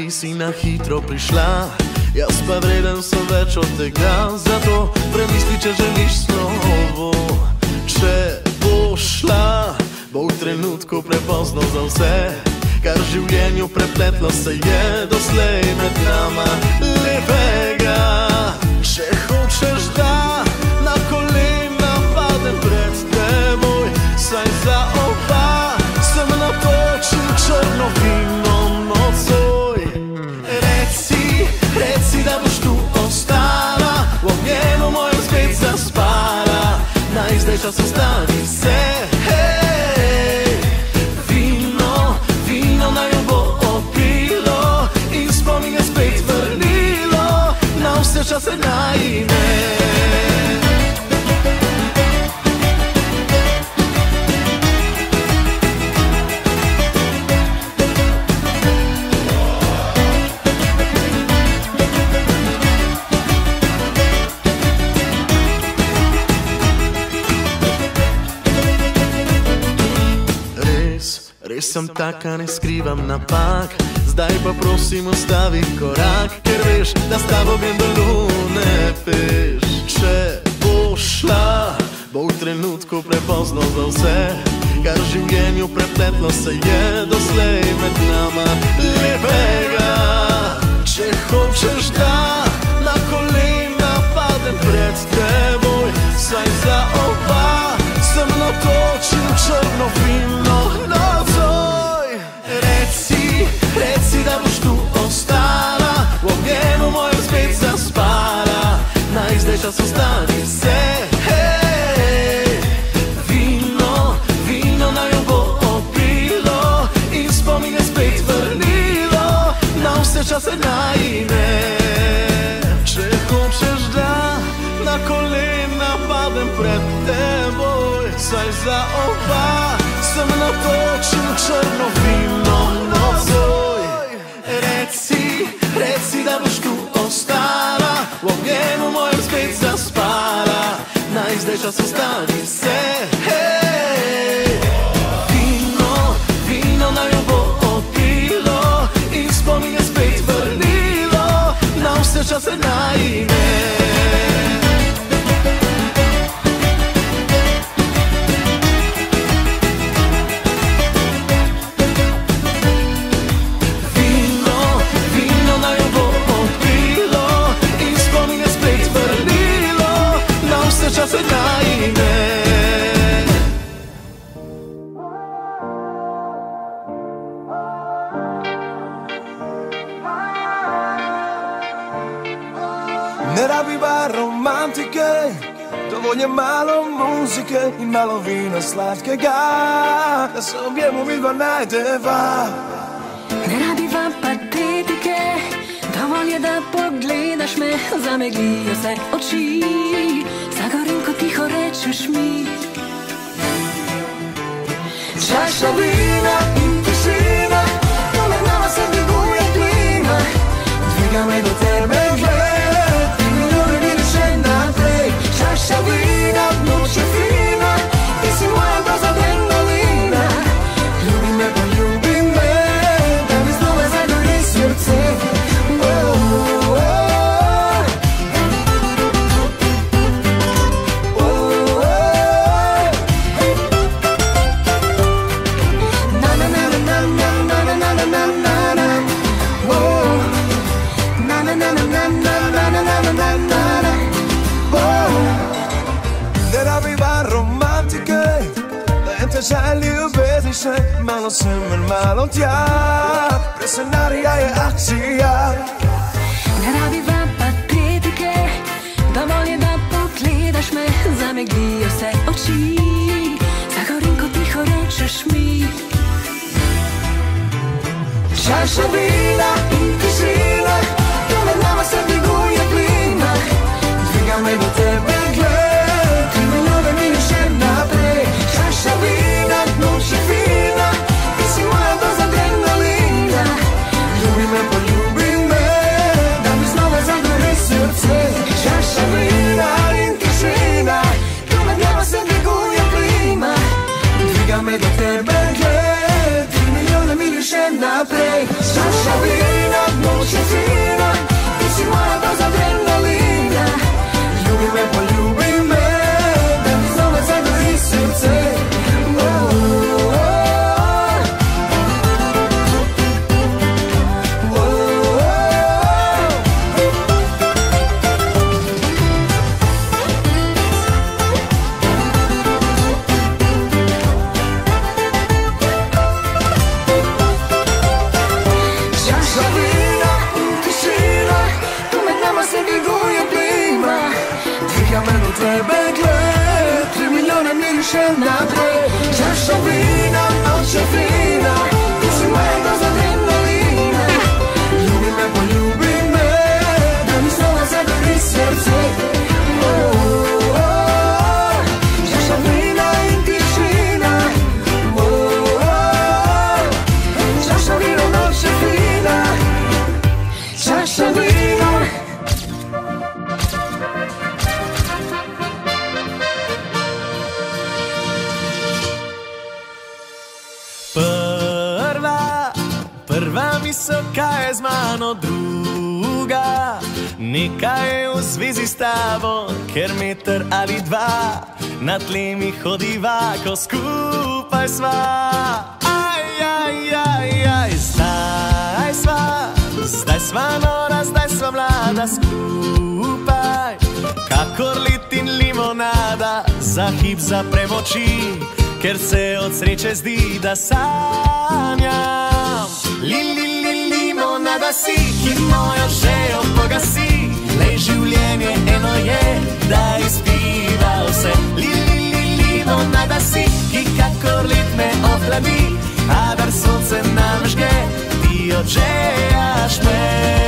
ti si na hitro prišla, jaz pa vreden sem več od tega. Zato premisli, če želiš slovo. Če bo šla, bo v trenutku prepozno za vse, kar v življenju prepletlo se je doslej med nama lepega. Če hočeš, da na kolena padem pred teboj, saj za oba sem natočil črno vino nocoj. Reci, da boš tu ostala, v ognjenu mojem spet zaspala. Naj zdaj čas ostani se, hej. Vino naj jo bo opilo in spomin je spet vrnilo na vse čase najine. Res sem taka, ne skrivam napak, zdaj pa prosim ustavi korak, ker veš, da s tabo vem, da lune peš. Če bo šla, bo v trenutku prepozno za vse, kar v življenju prepletlo se je doslej med nama lepega. Če hočeš, da na kolena padem pred teboj, saj za oba sem natočil črno vino nocoj. Reci, da boš tu ostala, v ognjenu mojem spet zaspala. Naj zdaj čas ostani se, hej. Vino naj jo bo opilo in spomin je spet vrnilo na vse čase najine. Če hočeš, da na kolena padem pred teboj, saj za oba sem natočil črno vino nocoj. Reci, da boš tu ostala, v ognjenu mojem spet zaspala. Naj zdaj čas ostani se, hej. Vino naj jo bo opilo in spomin je spet vrnilo na vse čase najine. Čase najine. Ne rabiva romantike, dovolj je malo muzike in malo vina sladkega, da se objemo midva najdeva. Ne rabiva patetike, dovolj je, da pogledaš me, zameglijo se oči. Zagorim, ko tiho rečeš mi. Čaša vina in tišina, to med nama se dviguje klima. Dviga me do tebe, gled, ti mi ljubi vidiš še naprej. Čaša vina, noč je fina, ti si moja doza adrenalina. Ljubi me, poljubi me, da mi znova zagori srce. Ne rabiva romantike, da ente želji ljubezni še malo sem in malo tja. Brez scenarija je akcija. Ne rabiva patetike, dovolj je, da pogledaš me, zameglijo se oči. Zagorim, ko tiho rečeš mi. Čaša vina in tišina, to med nama se dviguje klima. Dviga me do tebe, gled, ti me ljubi vidiš še naprej. Čaša vina, noč je fina, ti si moja doza adrenalina. Ljubi me, poljubi me, tebe gled, 3 milijone miriše naprej. Čaša vina, noč je fina, ti si moja doza adrenalina. Ljubi me, poljubi me, da mi znova zadori srce. Čaša vina in tišina, čaša vina, noč je fina, čaša vina. Prva misel, kaj je z mano, druga nekaj je v zvezi s tabo, ker meter ali dva na tle mi hodiva, ko skupaj sva. Zdaj sva nora, zdaj sva mlada skupaj, kakor led in limonada, za hip zaprem oči, ker se od sreče zdi, da sanjam. Limonada si, ki mojo žejo pogasi, lej življenje eno je, da izpiva vse. Limonada si, ki kakor led me ohladi, kadar sonce nam žge, ti odžejaš me.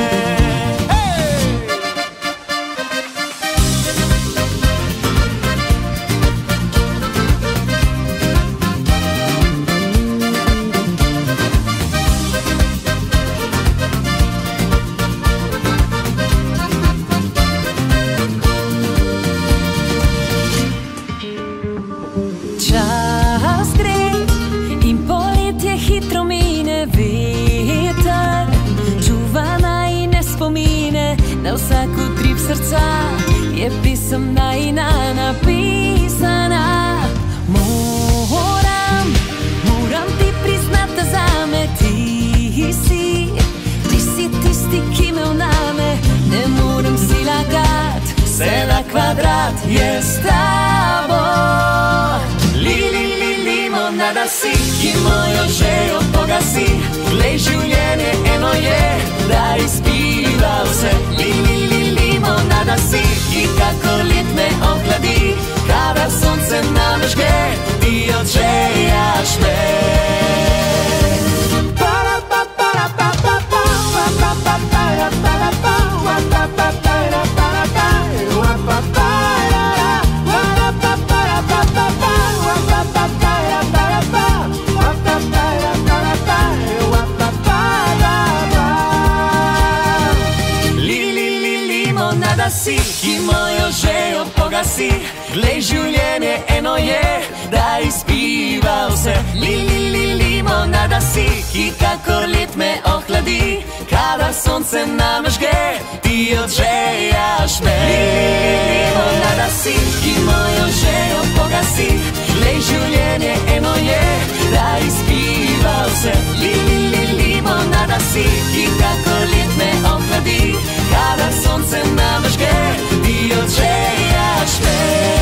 Na vsak utrip srca je pisemna in napisana. Moram ti priznati, da zame ti si tisti, ki me vname. Ne morem si lagat, vse na kvadrat je s tabo. Limonada si, ki mojo žejo pogasi, glej življenje eno je, da izpiva vse. Limonada si, ki kakor led me ohladi, kadar sonce nam žge, ti odžejaš me. Si, ki mojo žejo pogasi, glej življenje eno je, da izpiva vse. Limonada si, ki kakor led me ohladi, kadar sonce nam žge, ti odžejaš me. Limonada si, ki mojo žejo pogasi, glej življenje eno je, da izpiva vse. Limonada si, ki kakor led me ohladi, kadar sonce nam žge, ti odžejaš me.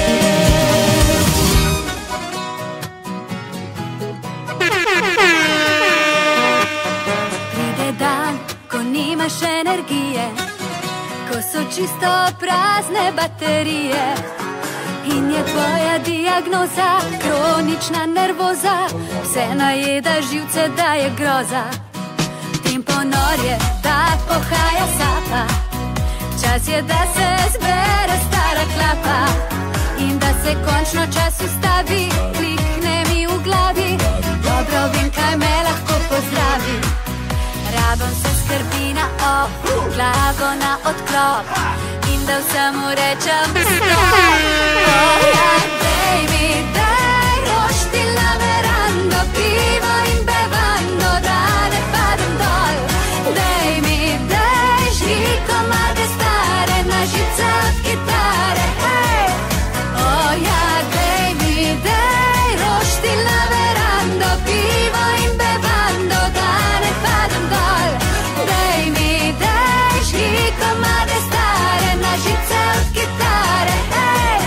Pride dan, ko nimaš energije, ko so čisto prazne baterije, in je tvoja diagnoza kronična nervoza, vse najeda živce, da je groza. Ponor je, da pohaja sapa, čas je, da se zbere stara klapa in da se končno čas ustavi, klikne mi v glavi, dobro vem, kaj me lahko pozdravi. Rabim se skrbi na glavo na odklop in da vsemu rečem stop. Dej mi, daj roštilj na verando, pivo in bevando, da ne padem dol. Dej mi, daj komade stare, na žice od kitare, hej. Dej mi, daj roštilj na verando, pivo in bevando, da ne padem dol. Dej mi, daj komade stare, na žice od kitare, hej.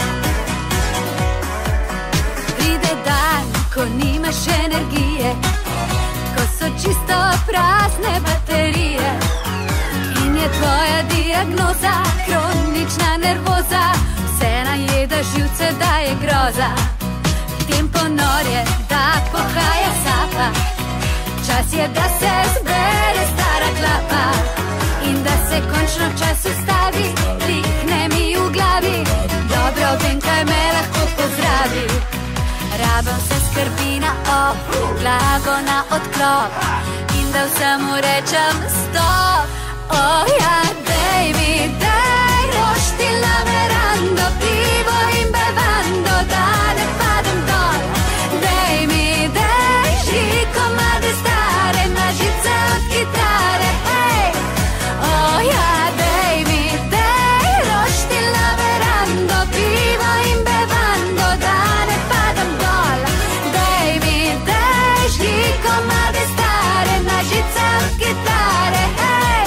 Pride dan, ko nimaš energije, ko so čisto prazne baterije, in je tvoja diagnoza kronična nervoza, vse na živce daje groza, tempo norje, da pohaja sapa. Čas je, da se zbere stara klapa in da se končno čas ustavi, klikne mi v glavi, dobro vem, kaj me lahko pozdravi. Rabam se skrbi na op, glavo na odklop in da vsemu rečem stop. Oh ja, dej mi, dej roštilj na verando, pivo in bevando, da ne padem dol. Dej mi, dej žiko mlade stare, na žice od kitare, hej. Oh ja, dej mi, dej roštilj na verando, pivo in bevando, da ne padem dol. Dej mi, dej žiko mlade stare, na žice od kitare, hej.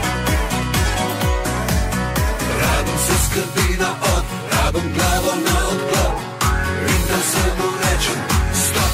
Rabam se skrbi na od, rabam glavo na odklop in da se mu rečem stop.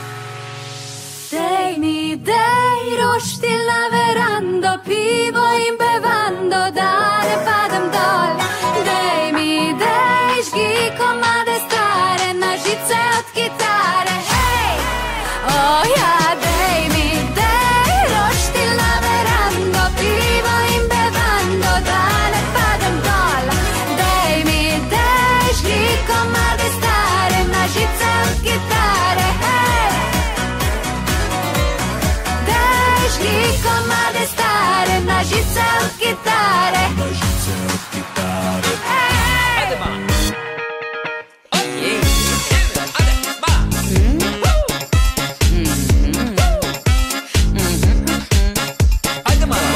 Dej mi, dej roštilj na verando, pivo in bevando, da ne padem dol. Dej mi, dej žgiko mlade stare, na žice od kitare, hej. Oh ja, dej mi, dej roštilj na verando, pivo in bevando, da ne padem dol. Dej mi, dej žgiko mlade stare, na žice od kitare, hej. Dej žgiko mlade stare, na žice od kitare, Na žice od kitare. Ajde ma. Ajde ma.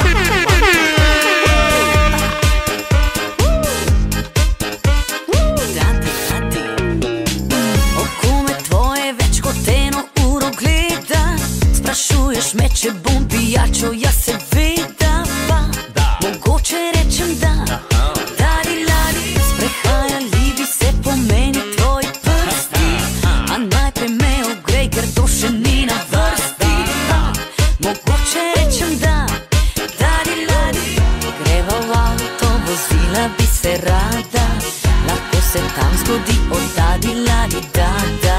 Oko me tvoje več kot eno uro gleda, sprašuješ me, če bom pijačo, jaz seveda pa mogoče rečem da. Dadi ladi, sprehajali bi se po meni tvoji prsti, a najprej me ogrej, ker to še ni na vrsti. Mogoče rečem da. Dadi ladi, greva v avto, vozila bi se rada, lahko se tam zgodi od dadi ladi da da.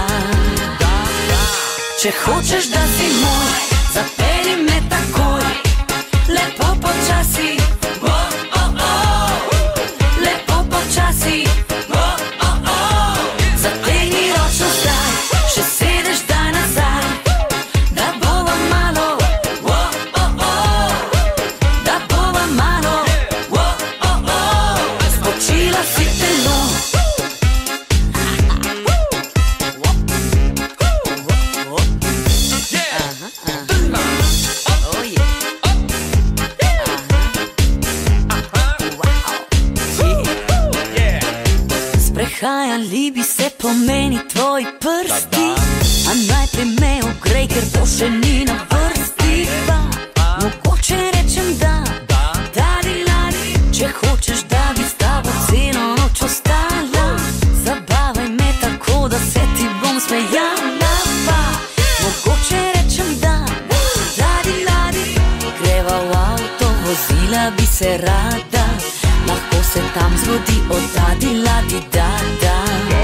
Če hočeš, da si moj, zapelji me takoj, lepo počasi, oh, oh, oh. Lepo počasi, oh, oh, oh. Zategni ročno zdaj, še sedeš daj nazaj, da bova malo, oh, oh, oh. Da bova malo, oh, oh, oh. Spočila si telo. Oh yeah. Sprehajali bi se po meni tvoji prsti, a najprej me ogrej, ker to še ni na vrsti. Pa mogoče rečem da. Dadi ladi, če hočeš, da bi s tabo celo noč ostala, zabavaj me tako, da se ti bom smejala. Pa mogoče rečem da. Dadi ladi, greva v avto, vozila bi se rada, lahko se tam zgodi od dadi ladi da da.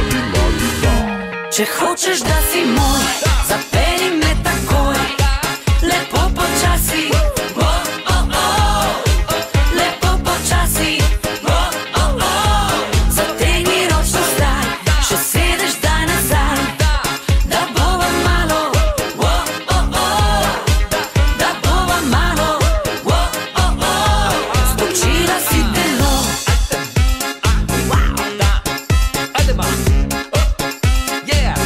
Če hočeš, da si moj, zapelji me takoj, lepo počasi, oh, oh, oh. Lepo počasi, oh, oh, oh. Zategni ročno zdaj, še sedeš daj nazaj, da bova malo, oh, oh, oh. Da bova malo, oh, oh, oh. Spočila si telo. Ajde ma. Yeah.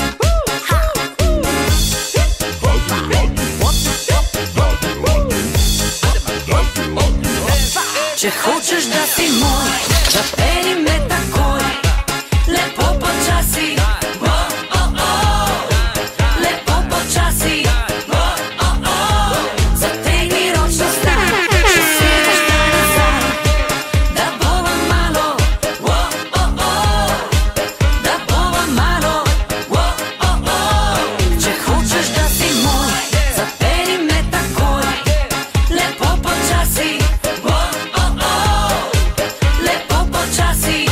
Če hočeš, da si moj, zapelji me takoj, lepo počasi, oh, oh, oh. Lepo počasi, oh, oh, oh. Zategni ročno zdaj, še sedeš daj nazaj, da bova malo, oh, oh, oh. Da bova malo, oh, oh, oh. Če hočeš, da si moj, zapelji me takoj, lepo počasi, oh, oh, oh. Lepo počasi.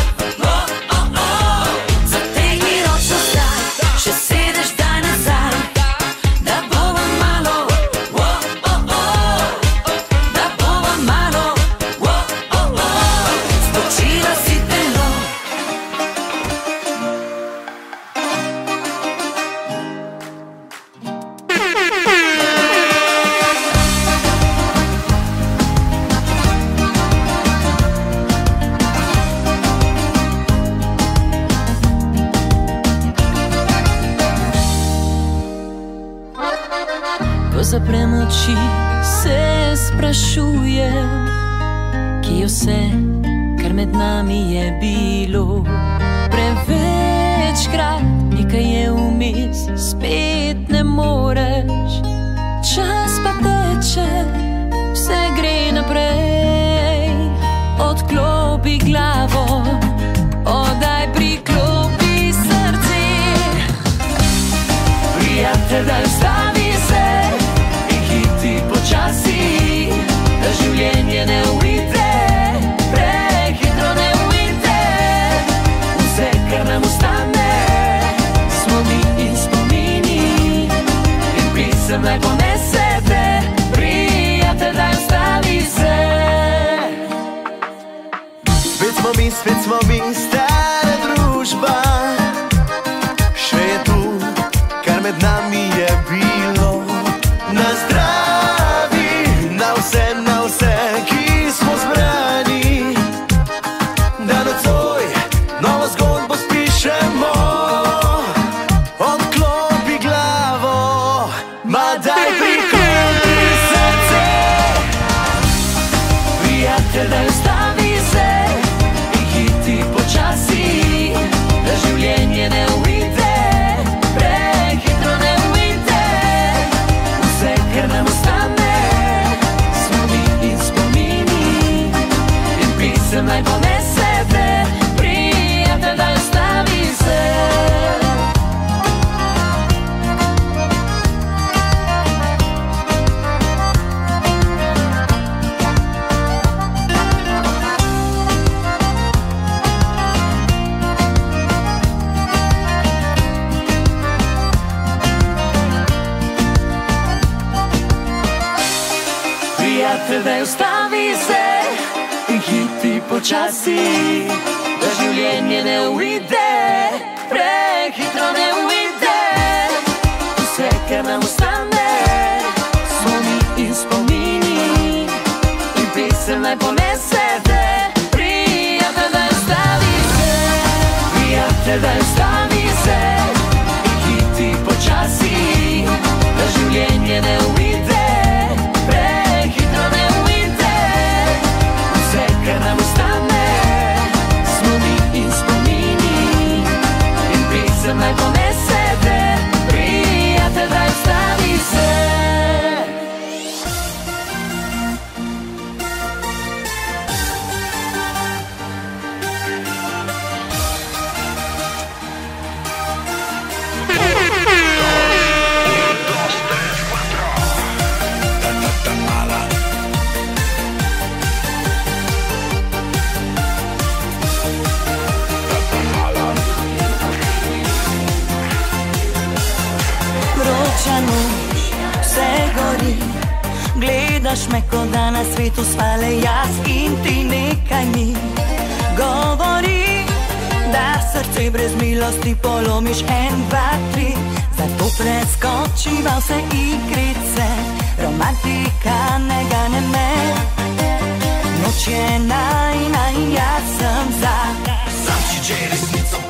zaprem oči, se sprašujem, kje je vse, kar med nami je bilo. Prevečkrat nekaj je vmes, spet ne moreš. Čas pa teče, vse gre naprej. Odklopi glavo, oddaj priklopi srce. Prijatelj, daj ustavi se in hiti počasi, da življenje ne uide, prehitro ne uide. Vse, kar nam ostane, smo mi in spomini, in pisem naj ponese te. Prijatelj, daj ustavi se. Spet smo mi, stara družba. Še je tu, kar med nami je bilo. Na zdravi, na vse, ki smo zbrani. Da nocoj novo zgodbo spišemo. Odklopi glavo, ma daj priklopi srce. Prijatelj, daj ustavi se in hiti počasi, da življenje ne uide, prehitro ne uide. Vse, kar nam ostane, smo mi in spomini, in pisem naj ponese te. Prijatelj, daj ustavi se. Prijatelj, daj ustavi se in hiti počasi, da življenje ne uide, prehitro ne uide. Vse, kar nam ostane, smo mi in spomini, in pisem naj ponese te. Prijatelj, daj ustavi se. Prijatelj, daj ustavi se in hiti počasi, da življenje ne uide, prehitro ne uide. Vse, kar nam ostane, smo mi in spomini, in pisem naj ponese te. Prijatelj, daj ustavi se. Vroča noč, vse gori, gledaš me, ko da na svetu spale jaz in ti nekaj mi govori, da srce brez milosti polomiš 1, 2, 3. Zato preskočiva vse igrice, romantika ne gane me. Noč je najina in jaz sem za. Sam si že resnico